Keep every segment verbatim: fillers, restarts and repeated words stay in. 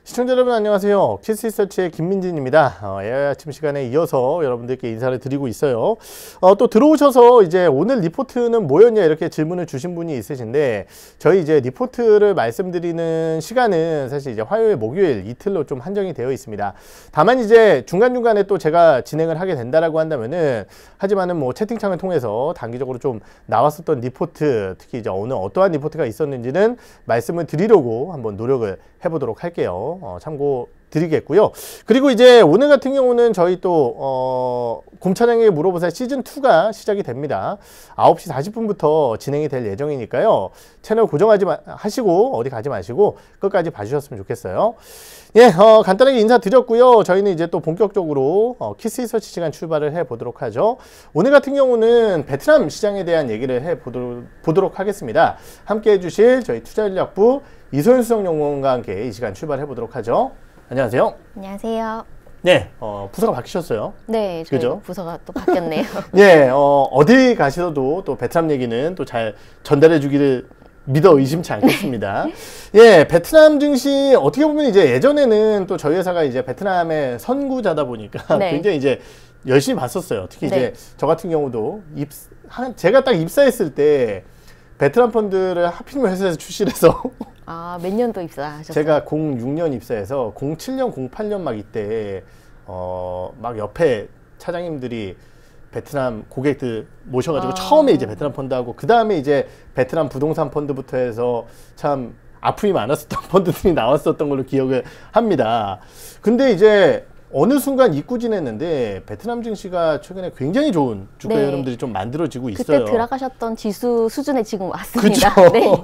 시청자 여러분 안녕하세요. 키스리서치의 김민진입니다. 어, 에이아이 아침 시간에 이어서 여러분들께 인사를 드리고 있어요. 어, 또 들어오셔서 이제 오늘 리포트는 뭐였냐 이렇게 질문을 주신 분이 있으신데, 저희 이제 리포트를 말씀드리는 시간은 사실 이제 화요일, 목요일 이틀로 좀 한정이 되어 있습니다. 다만 이제 중간중간에 또 제가 진행을 하게 된다라고 한다면은, 하지만은 뭐 채팅창을 통해서 단기적으로 좀 나왔었던 리포트, 특히 이제 오늘 어떠한 리포트가 있었는지는 말씀을 드리려고 한번 노력을 해보도록 할게요. 어, 참고 드리겠고요. 그리고 이제 오늘 같은 경우는 저희 또 어, 곰차장에게 물어보살 시즌이가 시작이 됩니다. 아홉 시 사십 분부터 진행이 될 예정이니까요. 채널 고정하지 마, 하시고 어디 가지 마시고 끝까지 봐주셨으면 좋겠어요. 예, 어, 간단하게 인사드렸고요. 저희는 이제 또 본격적으로 어, 키스 리서치 시간 출발을 해보도록 하죠. 오늘 같은 경우는 베트남 시장에 대한 얘기를 해보도록 보도록 하겠습니다. 함께 해주실 저희 투자전략부 이소연 수석연구원과 함께 이 시간 출발해 보도록 하죠. 안녕하세요. 안녕하세요. 네, 어, 부서가 바뀌셨어요. 네, 저희 그죠? 부서가 또 바뀌었네요. 네, 어, 어디 가셔도 또 베트남 얘기는 또 잘 전달해 주기를 믿어 의심치 않겠습니다. 예, 베트남 증시 어떻게 보면 이제 예전에는 또 저희 회사가 이제 베트남의 선구자다 보니까 네. 굉장히 이제 열심히 봤었어요. 특히 네. 이제 저 같은 경우도 입, 한, 제가 딱 입사했을 때 베트남 펀드를 하필이면 회사에서 출시해서 아, 몇 년도 입사하셨어요? 제가 공육 년 입사해서 공칠 년, 공팔 년 막 이때 어, 막 옆에 차장님들이 베트남 고객들 모셔가지고 아. 처음에 이제 베트남 펀드하고 그 다음에 이제 베트남 부동산 펀드부터 해서 참 아픔이 많았었던 펀드들이 나왔었던 걸로 기억을 합니다. 근데 이제 어느 순간 잊고 지냈는데 베트남 증시가 최근에 굉장히 좋은 주가 네. 흐름들이 좀 만들어지고 있어요. 그때 들어가셨던 지수 수준에 지금 왔습니다. 그쵸? 네.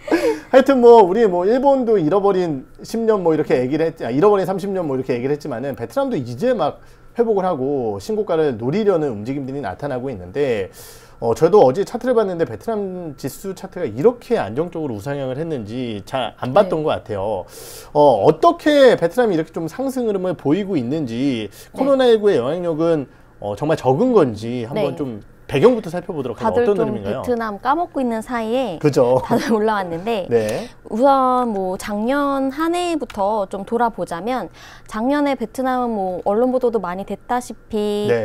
하여튼 뭐 우리 뭐 일본도 잃어버린 십 년 뭐 이렇게 얘기를 했, 아, 잃어버린 삼십 년 뭐 이렇게 얘기를 했지만은 베트남도 이제 막 회복을 하고 신고가를 노리려는 움직임들이 나타나고 있는데, 어, 저도 어제 차트를 봤는데 베트남 지수 차트가 이렇게 안정적으로 우상향을 했는지 잘 안 봤던 네. 것 같아요. 어, 어떻게 베트남이 이렇게 좀 상승 흐름을 보이고 있는지, 코로나십구의 영향력은 어, 정말 적은 건지 한번 네. 좀 배경부터 살펴보도록 하면 다들 어떤 좀 흐름인가요? 베트남 까먹고 있는 사이에 그죠? 다들 올라왔는데 네. 우선 뭐 작년 한 해부터 좀 돌아보자면, 작년에 베트남은 뭐 언론 보도도 많이 됐다시피 네.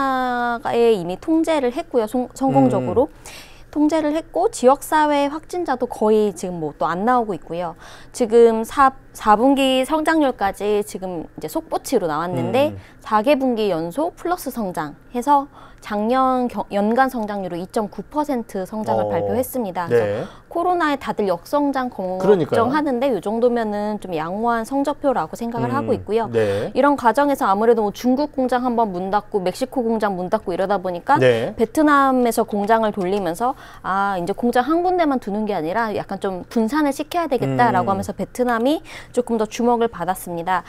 코로나에 이미 통제를 했고요. 성, 성공적으로. 음. 통제를 했고 지역사회 확진자도 거의 지금 뭐 또 안 나오고 있고요. 지금 사, 사 분기 성장률까지 지금 이제 속보치로 나왔는데 음. 사 개 분기 연속 플러스 성장해서 작년 겨, 연간 성장률로 이 점 구 퍼센트 성장을 어. 발표했습니다. 네. 그래서 코로나에 다들 역성장 그러니까요. 걱정하는데 이 정도면은 좀 양호한 성적표라고 생각을 음. 하고 있고요. 네. 이런 과정에서 아무래도 뭐 중국 공장 한번 문 닫고 멕시코 공장 문 닫고 이러다 보니까 네. 베트남에서 공장을 돌리면서 아 이제 공장 한 군데만 두는 게 아니라 약간 좀 분산을 시켜야 되겠다라고 음. 하면서 베트남이 조금 더 주목을 받았습니다.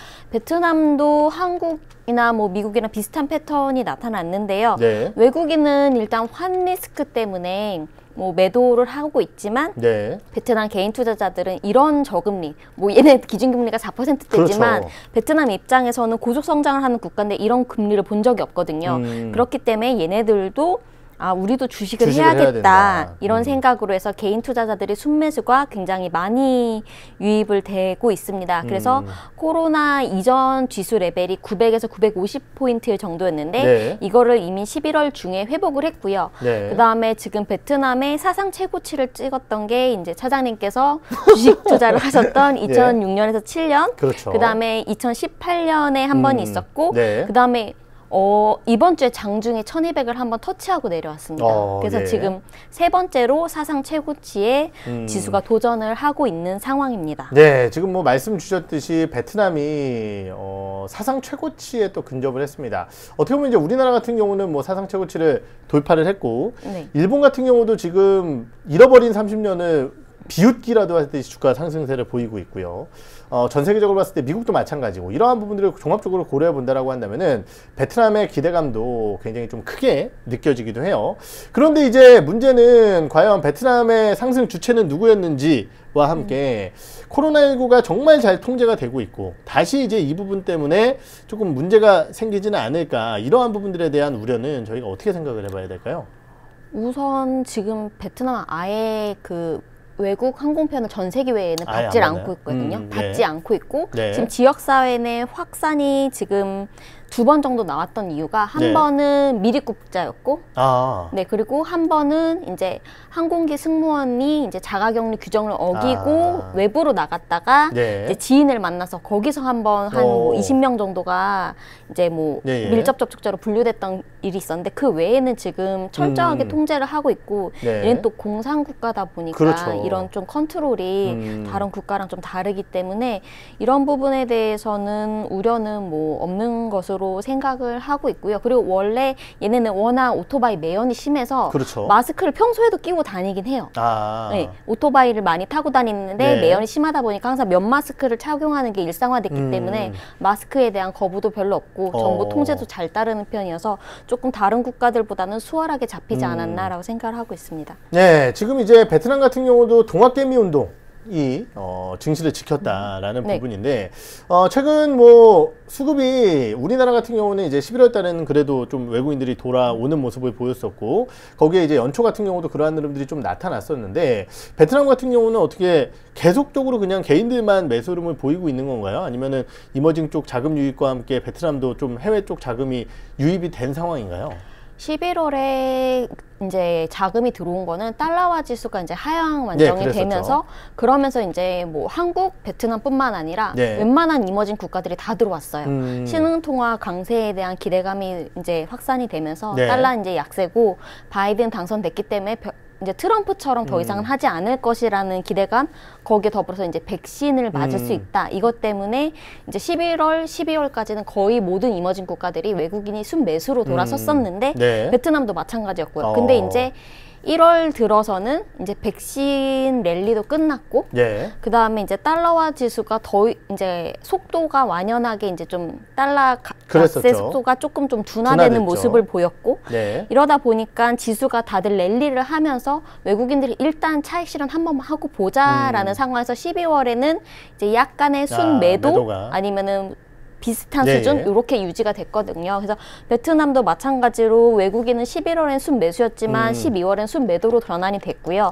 베트남도 한국이나 뭐 미국이랑 비슷한 패턴이 나타났는데요. 네. 외국인은 일단 환 리스크 때문에 뭐 매도를 하고 있지만 네. 베트남 개인 투자자들은 이런 저금리, 뭐 얘네 기준금리가 사 퍼센트대지만 그렇죠. 베트남 입장에서는 고속 성장을 하는 국가인데 이런 금리를 본 적이 없거든요. 음. 그렇기 때문에 얘네들도 아 우리도 주식을, 주식을 해야겠다 해야 된다. 이런 음. 생각으로 해서 개인 투자자들이 순매수가 굉장히 많이 유입을 되고 있습니다. 그래서 음. 코로나 이전 지수 레벨이 구백에서 구백오십 포인트 정도였는데 네. 이거를 이미 십일월 중에 회복을 했고요. 네. 그 다음에 지금 베트남의 사상 최고치를 찍었던 게 이제 차장님께서 주식 투자를 하셨던 이천육 년에서 칠 년, 그렇죠. 그 다음에 이천십팔 년에 한 번 음. 있었고, 네. 그 다음에 어, 이번 주에 장중에 천이백을 한번 터치하고 내려왔습니다. 어, 그래서 네. 지금 세 번째로 사상 최고치에 음. 지수가 도전을 하고 있는 상황입니다. 네, 지금 뭐 말씀 주셨듯이 베트남이 어, 사상 최고치에 또 근접을 했습니다. 어떻게 보면 이제 우리나라 같은 경우는 뭐 사상 최고치를 돌파를 했고, 네. 일본 같은 경우도 지금 잃어버린 삼십 년을 비웃기라도 하듯이 주가 상승세를 보이고 있고요. 어, 전 세계적으로 봤을 때 미국도 마찬가지고, 이러한 부분들을 종합적으로 고려해 본다라고 한다면은 베트남의 기대감도 굉장히 좀 크게 느껴지기도 해요. 그런데 이제 문제는 과연 베트남의 상승 주체는 누구였는지와 함께 음. 코로나십구가 정말 잘 통제가 되고 있고 다시 이제 이 부분 때문에 조금 문제가 생기지는 않을까, 이러한 부분들에 대한 우려는 저희가 어떻게 생각을 해봐야 될까요? 우선 지금 베트남 아예 그 외국 항공편을 전 세계 외에는 아예 받질 안 않고 받나요? 있거든요. 음, 받지 네. 않고 있고 네. 지금 지역사회 내 확산이 지금 두 번 정도 나왔던 이유가 한 네. 번은 미립국자였고 아, 네, 그리고 한 번은 이제 항공기 승무원이 이제 자가격리 규정을 어기고 아. 외부로 나갔다가 네. 이제 지인을 만나서 거기서 한번 한 어. 뭐 이십 명 정도가 이제 뭐 예, 예. 밀접 접촉자로 분류됐던 일이 있었는데 그 외에는 지금 철저하게 음. 통제를 하고 있고 네. 얘는 또 공산 국가다 보니까 그렇죠. 이런 좀 컨트롤이 음. 다른 국가랑 좀 다르기 때문에 이런 부분에 대해서는 우려는 뭐 없는 것으로 생각을 하고 있고요. 그리고 원래 얘네는 워낙 오토바이 매연이 심해서 그렇죠. 마스크를 평소에도 끼고 다니긴 해요. 아, 네, 오토바이를 많이 타고 다니는데 네. 매연이 심하다 보니까 항상 면 마스크를 착용하는 게 일상화됐기 음. 때문에 마스크에 대한 거부도 별로 없고 정보 어. 통제도 통제도 잘 따르는 편이어서 조금 다른 국가들보다는 수월하게 잡히지 음. 않았나라고 생각을 하고 있습니다. 네, 지금 이제 베트남 같은 경우도 동학개미 운동 이 어, 증시를 지켰다라는 네. 부분인데 어, 최근 뭐 수급이 우리나라 같은 경우는 이제 십일월 달에는 그래도 좀 외국인들이 돌아오는 모습을 보였었고 거기에 이제 연초 같은 경우도 그러한 흐름들이 좀 나타났었는데 베트남 같은 경우는 어떻게 계속적으로 그냥 개인들만 매수 흐름을 보이고 있는 건가요? 아니면은 이머징 쪽 자금 유입과 함께 베트남도 좀 해외 쪽 자금이 유입이 된 상황인가요? 십일월에 이제 자금이 들어온 거는 달러화 지수가 이제 하향 완정이 네, 그랬었죠. 되면서 그러면서 이제 뭐 한국, 베트남뿐만 아니라 네. 웬만한 이머징 국가들이 다 들어왔어요. 음. 신흥통화 강세에 대한 기대감이 이제 확산이 되면서 네. 달러 이제 약세고 바이든 당선됐기 때문에 벼- 이제 트럼프처럼 더 이상은 음. 하지 않을 것이라는 기대감, 거기에 더불어서 이제 백신을 맞을 음. 수 있다. 이것 때문에 이제 십일월, 십이월까지는 거의 모든 이머징 국가들이 외국인이 순매수로 돌아섰었는데 네. 베트남도 마찬가지였고요. 어. 근데 이제 일월 들어서는 이제 백신 랠리도 끝났고 예. 그 다음에 이제 달러화 지수가 더 이제 속도가 완연하게 이제 좀 달러 가- 그랬었죠. 값의 속도가 조금 좀 둔화되는 둔화됐죠. 모습을 보였고 네. 이러다 보니까 지수가 다들 랠리를 하면서 외국인들이 일단 차익 실현 한 번만 하고 보자라는 음. 상황에서 십이월에는 이제 약간의 아, 순매도 매도가. 아니면은 비슷한 네, 수준 예. 이렇게 유지가 됐거든요. 그래서 베트남도 마찬가지로 외국인은 십일월엔 순매수였지만 음. 십이월엔 순매도로 전환이 됐고요.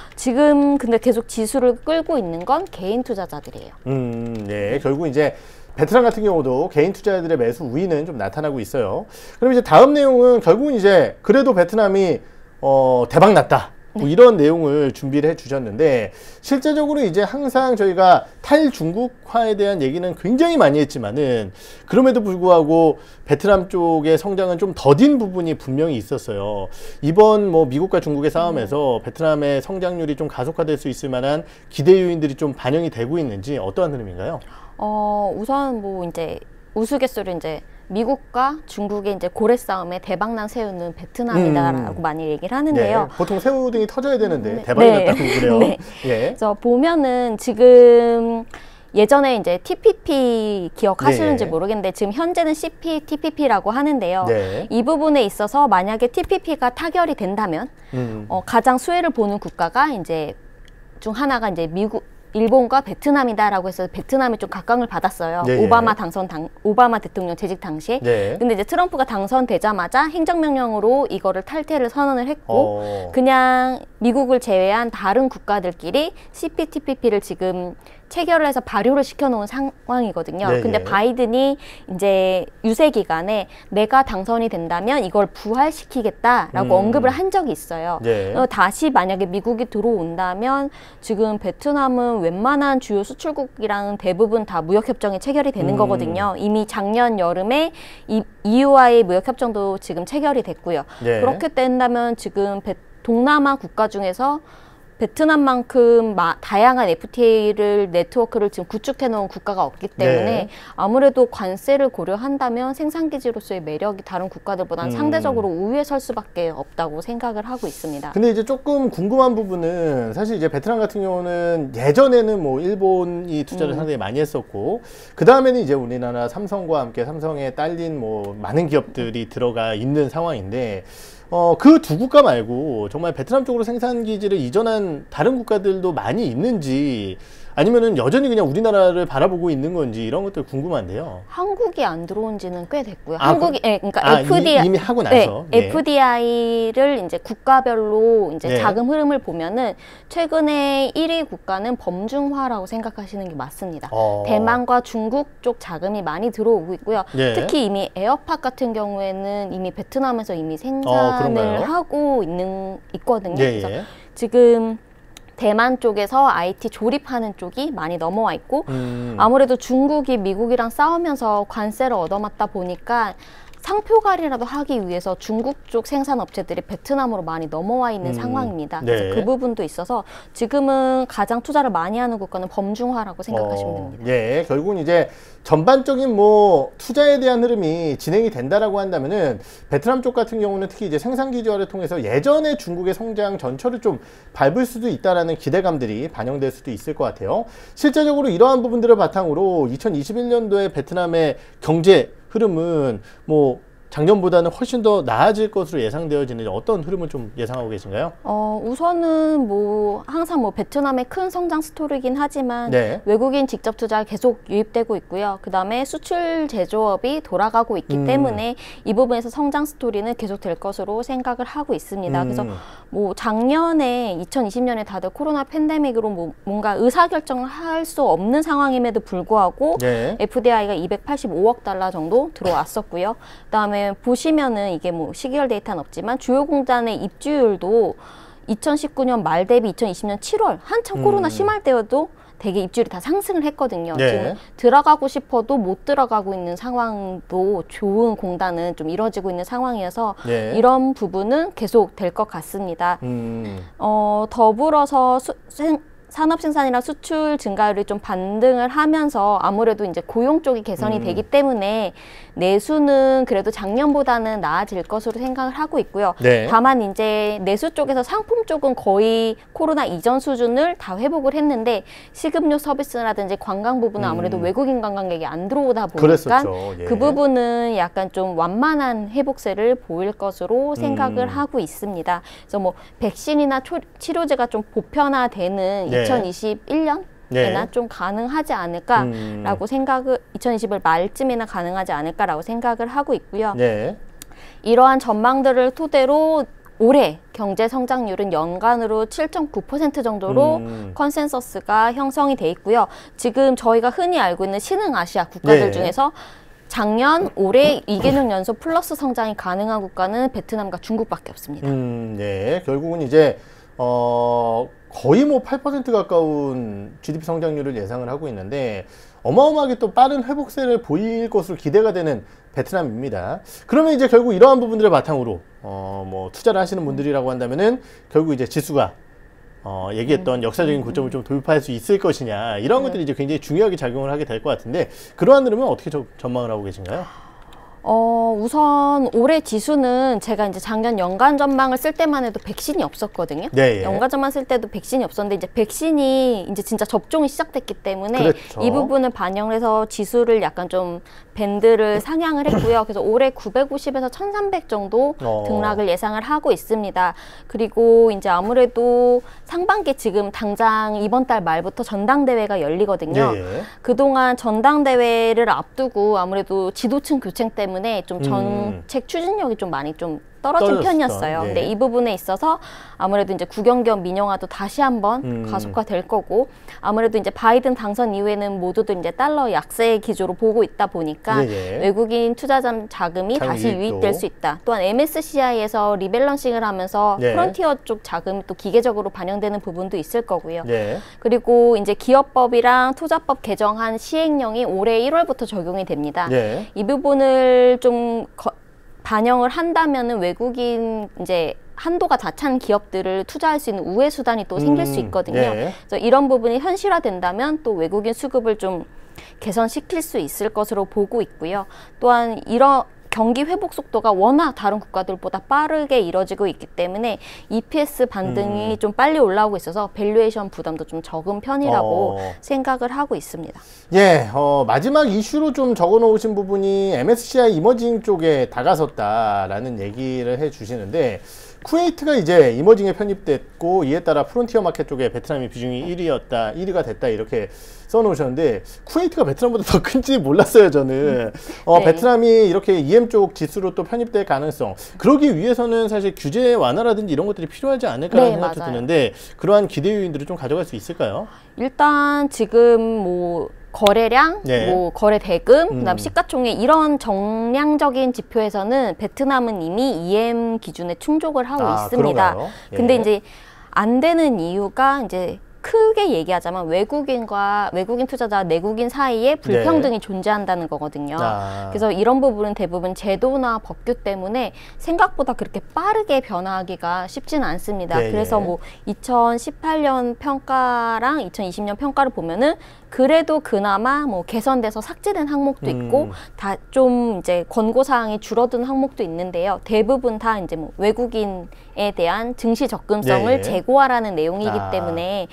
지금 근데 계속 지수를 끌고 있는 건 개인 투자자들이에요. 음, 네. 결국 이제 베트남 같은 경우도 개인 투자자들의 매수 우위는 좀 나타나고 있어요. 그럼 이제 다음 내용은 결국은 이제 그래도 베트남이 어, 대박 났다. 뭐 이런 내용을 준비를 해 주셨는데 실제적으로 이제 항상 저희가 탈중국화에 대한 얘기는 굉장히 많이 했지만은 그럼에도 불구하고 베트남 쪽의 성장은 좀 더딘 부분이 분명히 있었어요. 이번 뭐 미국과 중국의 싸움에서 베트남의 성장률이 좀 가속화될 수 있을 만한 기대 요인들이 좀 반영이 되고 있는지 어떠한 흐름인가요? 어, 우선 뭐 이제 우스갯소리 이제 미국과 중국의 이제 고래 싸움에 대박난 새우는 베트남이다라고 음. 많이 얘기를 하는데요. 네, 보통 새우 등이 터져야 되는데 네. 대박이 네. 났다고 그래요. 네. 예. 그래서 보면은 지금 예전에 이제 티피피 기억하시는지 네. 모르겠는데 지금 현재는 씨피티피피라고 하는데요. 네. 이 부분에 있어서 만약에 티피피가 타결이 된다면 음. 어, 가장 수혜를 보는 국가가 이제 중 하나가 이제 미국 일본과 베트남이다라고 해서 베트남이 좀 각광을 받았어요. 네, 예. 오바마 당선 당 오바마 대통령 재직 당시에. 네. 근데 이제 트럼프가 당선되자마자 행정명령으로 이거를 탈퇴를 선언을 했고 어. 그냥 미국을 제외한 다른 국가들끼리 씨피티피피를 지금 체결을 해서 발효를 시켜놓은 상황이거든요. 네, 근데 예. 바이든이 이제 유세 기간에 내가 당선이 된다면 이걸 부활시키겠다라고 음. 언급을 한 적이 있어요. 네. 어, 다시 만약에 미국이 들어온다면 지금 베트남은 웬만한 주요 수출국이랑 대부분 다 무역협정이 체결이 되는 음. 거거든요. 이미 작년 여름에 이, 이유와의 무역협정도 지금 체결이 됐고요. 네. 그렇게 된다면 지금 베, 동남아 국가 중에서 베트남만큼 마, 다양한 에프티에이를 네트워크를 지금 구축해 놓은 국가가 없기 때문에 네. 아무래도 관세를 고려한다면 생산기지로서의 매력이 다른 국가들보다는 음. 상대적으로 우위에 설 수밖에 없다고 생각을 하고 있습니다. 근데 이제 조금 궁금한 부분은 사실 이제 베트남 같은 경우는 예전에는 뭐 일본이 투자를 음. 상당히 많이 했었고 그 다음에는 이제 우리나라 삼성과 함께 삼성에 딸린 뭐 많은 기업들이 들어가 있는 상황인데 어, 그 두 국가 말고 정말 베트남 쪽으로 생산 기지를 이전한 다른 국가들도 많이 있는지 아니면은 여전히 그냥 우리나라를 바라보고 있는 건지 이런 것들 궁금한데요. 한국이 안 들어온 지는 꽤 됐고요. 아, 한국이 예, 그러니까 아, 에프디아이 이미 하고 나서 네, 예. 에프디아이를 이제 국가별로 이제 네. 자금 흐름을 보면은 최근에 일 위 국가는 범중화라고 생각하시는 게 맞습니다. 어. 대만과 중국 쪽 자금이 많이 들어오고 있고요. 예. 특히 이미 에어팟 같은 경우에는 이미 베트남에서 이미 어, 생산을 그런가요? 하고 있는 있거든요. 예, 그래서 예. 지금 대만 쪽에서 아이티 조립하는 쪽이 많이 넘어와 있고 음. 아무래도 중국이 미국이랑 싸우면서 관세를 얻어맞다 보니까 상표갈이라도 하기 위해서 중국 쪽 생산업체들이 베트남으로 많이 넘어와 있는 음. 상황입니다. 네. 그래서 그 부분도 있어서 지금은 가장 투자를 많이 하는 국가는 범중화라고 생각하시면 어, 됩니다. 예, 결국은 이제 전반적인 뭐 투자에 대한 흐름이 진행이 된다라고 한다면은 베트남 쪽 같은 경우는 특히 이제 생산 기조화를 통해서 예전의 중국의 성장 전철을 좀 밟을 수도 있다라는 기대감들이 반영될 수도 있을 것 같아요. 실제적으로 이러한 부분들을 바탕으로 이천이십일 년도에 베트남의 경제 흐름은 뭐 작년보다는 훨씬 더 나아질 것으로 예상되어지는 어떤 흐름을 좀 예상하고 계신가요? 어, 우선은 뭐 항상 뭐 베트남의 큰 성장 스토리이긴 하지만 네. 외국인 직접 투자가 계속 유입되고 있고요. 그 다음에 수출 제조업이 돌아가고 있기 음. 때문에 이 부분에서 성장 스토리는 계속 될 것으로 생각을 하고 있습니다. 음. 그래서 뭐 작년에 이천이십 년에 다들 코로나 팬데믹으로 뭐 뭔가 의사결정을 할 수 없는 상황임에도 불구하고 네. 에프디아이가 이백팔십오억 달러 정도 들어왔었고요. 그다음에 보시면은 이게 뭐 시계열 데이터는 없지만 주요 공단의 입주율도 이천십구 년 말 대비 이천이십 년 칠월 한참 코로나 음. 심할 때여도 되게 입주율이 다 상승을 했거든요. 네. 지금 들어가고 싶어도 못 들어가고 있는 상황도 좋은 공단은 좀 이뤄지고 있는 상황이어서 네. 이런 부분은 계속 될 것 같습니다. 음. 어, 더불어서 수, 생, 산업 생산이랑 수출 증가율이 좀 반등을 하면서 아무래도 이제 고용 쪽이 개선이 음. 되기 때문에 내수는 그래도 작년보다는 나아질 것으로 생각을 하고 있고요. 네. 다만 이제 내수 쪽에서 상품 쪽은 거의 코로나 이전 수준을 다 회복을 했는데 식음료 서비스라든지 관광 부분은 아무래도 음. 외국인 관광객이 안 들어오다 보니까 그랬었죠. 예. 그 부분은 약간 좀 완만한 회복세를 보일 것으로 생각을 음. 하고 있습니다. 그래서 뭐 백신이나 초, 치료제가 좀 보편화되는 네. 이천이십일 년 네. 에나 좀 가능하지 않을까라고 음. 생각을 이천이십일 말쯤에나 가능하지 않을까라고 생각을 하고 있고요. 네. 이러한 전망들을 토대로 올해 경제 성장률은 연간으로 칠 점 구 퍼센트 정도로 음. 컨센서스가 형성이 돼 있고요. 지금 저희가 흔히 알고 있는 신흥아시아 국가들 네. 중에서 작년, 올해 이 개년 연속 플러스 성장이 가능한 국가는 베트남과 중국밖에 없습니다. 음, 네. 결국은 이제 어 거의 뭐 팔 퍼센트 가까운 지디피 성장률을 예상을 하고 있는데 어마어마하게 또 빠른 회복세를 보일 것으로 기대가 되는 베트남입니다. 그러면 이제 결국 이러한 부분들을 바탕으로 어 뭐 투자를 하시는 분들이라고 한다면은 결국 이제 지수가 어 얘기했던 역사적인 고점을 좀 돌파할 수 있을 것이냐 이런 것들이 이제 굉장히 중요하게 작용을 하게 될 것 같은데 그러한 흐름은 어떻게 저, 전망을 하고 계신가요? 어, 우선 올해 지수는 제가 이제 작년 연간 전망을 쓸 때만 해도 백신이 없었거든요. 네, 예. 연간 전망 쓸 때도 백신이 없었는데 이제 백신이 이제 진짜 접종이 시작됐기 때문에 그렇죠. 이 부분을 반영해서 지수를 약간 좀 밴드를 상향을 했고요. 그래서 올해 구백오십에서 천삼백 정도 어. 등락을 예상을 하고 있습니다. 그리고 이제 아무래도 상반기 지금 당장 이번 달 말부터 전당대회가 열리거든요. 예, 예. 그동안 전당대회를 앞두고 아무래도 지도층 교체 때문에 좀 정책 추진력이 좀 많이 좀 떨어진 떨어졌던, 편이었어요. 예. 근데 이 부분에 있어서 아무래도 이제 국영기업 민영화도 다시 한번 음. 가속화될 거고 아무래도 이제 바이든 당선 이후에는 모두들 이제 달러 약세 기조로 보고 있다 보니까 예, 예. 외국인 투자자 자금이 자금 다시 유입도. 유입될 수 있다. 또한 엠에스시아이에서 리밸런싱을 하면서 예. 프론티어 쪽 자금이 또 기계적으로 반영되는 부분도 있을 거고요. 예. 그리고 이제 기업법이랑 투자법 개정한 시행령이 올해 일월부터 적용이 됩니다. 예. 이 부분을 좀 거, 반영을 한다면은 외국인 이제 한도가 다 찬 기업들을 투자할 수 있는 우회 수단이 또 생길 음, 수 있거든요. 예. 그래서 이런 부분이 현실화된다면 또 외국인 수급을 좀 개선시킬 수 있을 것으로 보고 있고요. 또한 이런 경기 회복 속도가 워낙 다른 국가들보다 빠르게 이뤄지고 있기 때문에 이피에스 반등이 음. 좀 빨리 올라오고 있어서 밸류에이션 부담도 좀 적은 편이라고 어. 생각을 하고 있습니다. 예, 어, 마지막 이슈로 좀 적어 놓으신 부분이 엠에스시아이 이머징 쪽에 다가섰다라는 얘기를 해 주시는데 쿠웨이트가 이제 이머징에 편입됐고 이에 따라 프론티어 마켓 쪽에 베트남이 비중이 일 위였다, 일 위가 됐다 이렇게 써놓으셨는데 쿠웨이트가 베트남보다 더 큰지 몰랐어요 저는. 어, 네. 베트남이 이렇게 이엠 쪽 지수로 또 편입될 가능성, 그러기 위해서는 사실 규제 완화라든지 이런 것들이 필요하지 않을까라는 네, 생각도 맞아요. 드는데 그러한 기대 요인들을 좀 가져갈 수 있을까요? 일단 지금 뭐 거래량, 네. 뭐 거래 대금, 음. 그다음 시가총액 이런 정량적인 지표에서는 베트남은 이미 이엠 기준에 충족을 하고 아, 있습니다. 그런가요? 예. 근데 이제 안 되는 이유가 이제 크게 얘기하자면 외국인과 외국인 투자자, 내국인 사이에 불평등이 네. 존재한다는 거거든요. 아. 그래서 이런 부분은 대부분 제도나 법규 때문에 생각보다 그렇게 빠르게 변화하기가 쉽지는 않습니다. 네, 그래서 예. 뭐 이천십팔 년 평가랑 이천이십 년 평가를 보면은 그래도 그나마 뭐 개선돼서 삭제된 항목도 음. 있고 다 좀 이제 권고 사항이 줄어든 항목도 있는데요. 대부분 다 이제 뭐 외국인에 대한 증시 접근성을 네. 제고하라는 내용이기 아. 때문에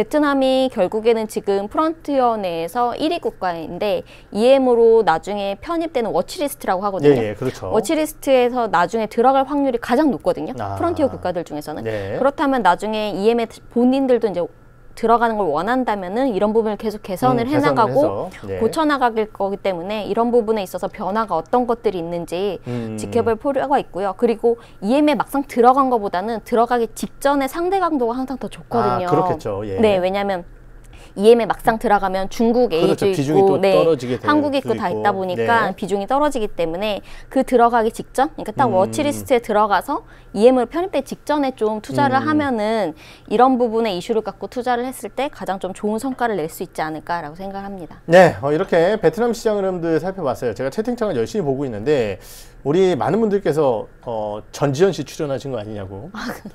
베트남이 결국에는 지금 프론티어 내에서 일 위 국가인데 이엠으로 나중에 편입되는 워치리스트라고 하거든요. 예, 예, 그렇죠. 워치리스트에서 나중에 들어갈 확률이 가장 높거든요. 아. 프론티어 국가들 중에서는. 네. 그렇다면 나중에 이엠에 본인들도 이제 들어가는 걸 원한다면은 이런 부분을 계속 개선을 음, 해나가고 개선을 해서, 네. 고쳐나갈 거기 때문에 이런 부분에 있어서 변화가 어떤 것들이 있는지 음. 지켜볼 필요가 있고요. 그리고 이엠에 막상 들어간 것보다는 들어가기 직전에 상대 강도가 항상 더 좋거든요. 아, 그렇겠죠. 예. 네, 왜냐하면 이엠에 막상 들어가면 중국 A도 그렇죠. 비중이 있고, 또 네, 떨어지게 될 한국 수도 있고 다 있고. 있다 보니까 네. 비중이 떨어지기 때문에 그 들어가기 직전, 그러니까 딱 음. 워치리스트에 들어가서 이엠을 편입되기 직전에 좀 투자를 음. 하면은 이런 부분에 이슈를 갖고 투자를 했을 때 가장 좀 좋은 성과를 낼 수 있지 않을까라고 생각합니다. 네, 어, 이렇게 베트남 시장 흐름들 살펴봤어요. 제가 채팅창을 열심히 보고 있는데 우리 많은 분들께서 어, 전지현 씨 출연하신 거 아니냐고.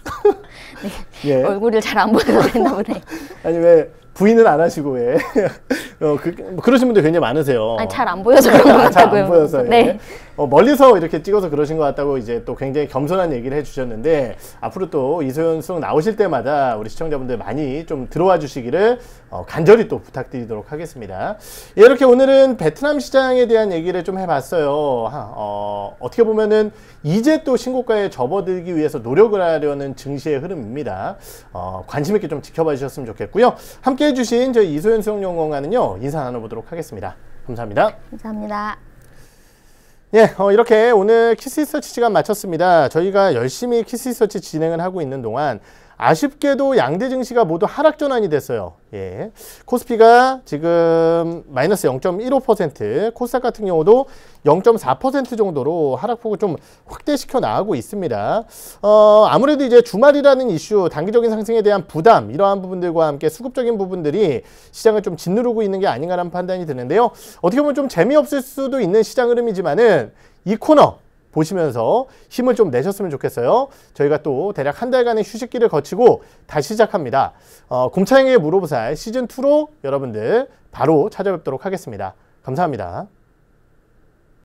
예. 얼굴을 잘 안 보여도 된다 보네. 아니 왜 부인은 안 하시고 왜? 어, 그, 뭐 그러신 분들 굉장히 많으세요. 아니, 잘 안 보여서 그런 것 아, 잘 같다고요. 안 보여서. 예. 네. 어, 멀리서 이렇게 찍어서 그러신 것 같다고 이제 또 굉장히 겸손한 얘기를 해주셨는데 앞으로 또 이소연 수석 나오실 때마다 우리 시청자분들 많이 좀 들어와 주시기를 어, 간절히 또 부탁드리도록 하겠습니다. 예, 이렇게 오늘은 베트남 시장에 대한 얘기를 좀 해봤어요. 하, 어, 어떻게 보면은 이제 또 신고가에 접어들기 위해서 노력을 하려는 증시의 흐름입니다. 어, 관심 있게 좀 지켜봐 주셨으면 좋겠고요. 함께 해주신 저희 이소연 수석 연구원과는요 인사 나눠보도록 하겠습니다. 감사합니다. 감사합니다. 예, 어, 이렇게 오늘 키스리서치 시간 마쳤습니다. 저희가 열심히 키스리서치 진행을 하고 있는 동안 아쉽게도 양대 증시가 모두 하락 전환이 됐어요. 예. 코스피가 지금 마이너스 영 점 일오 퍼센트, 코스닥 같은 경우도 영 점 사 퍼센트 정도로 하락폭을 좀 확대시켜 나가고 있습니다. 어, 아무래도 이제 주말이라는 이슈, 단기적인 상승에 대한 부담, 이러한 부분들과 함께 수급적인 부분들이 시장을 좀 짓누르고 있는 게 아닌가라는 판단이 드는데요. 어떻게 보면 좀 재미없을 수도 있는 시장 흐름이지만은 이 코너 보시면서 힘을 좀 내셨으면 좋겠어요. 저희가 또 대략 한 달간의 휴식기를 거치고 다시 시작합니다. 어, 곰차영의 물어보살 시즌이로 여러분들 바로 찾아뵙도록 하겠습니다. 감사합니다.